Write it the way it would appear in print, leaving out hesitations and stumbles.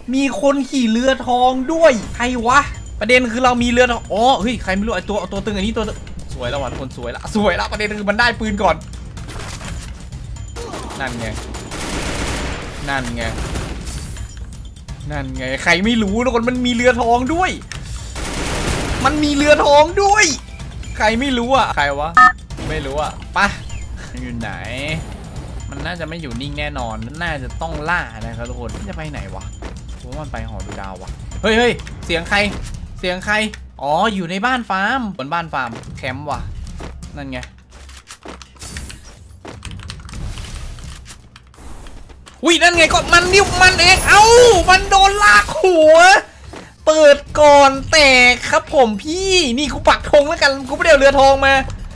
มีคนขี่เรือทองด้วยใครวะประเด็นคือเรามีเรือทองอ๋อเฮ้ยใครไม่รู้ไอตัวตึงอันนี้ตัวสวยแล้วว่ะคนสวยละประเด็นคือมันได้ปืนก่อนนั่นไงใครไม่รู้ทุกคนมันมีเรือทองด้วยใครไม่รู้อ่ะใครวะไม่รู้อ่ะปะอยู่ไหนมันน่าจะไม่อยู่นิ่งแน่นอนน่าจะต้องล่านะครับทุกคนจะไปไหนวะผมว่ามันไปหอดูดาววะเฮ้ยเสียงใครอ๋ออยู่ในบ้านฟาร์มบนบ้านฟาร์มแคมป์ว่ะนั่นไงอุ้ยนั่นไงก็มันนิ้วมันเองเอ้ามันโดนลากหัวเปิดก่อนแตกครับผมพี่นี่กูปักธงแล้วกันกูไม่ได้เอาเรือทองมา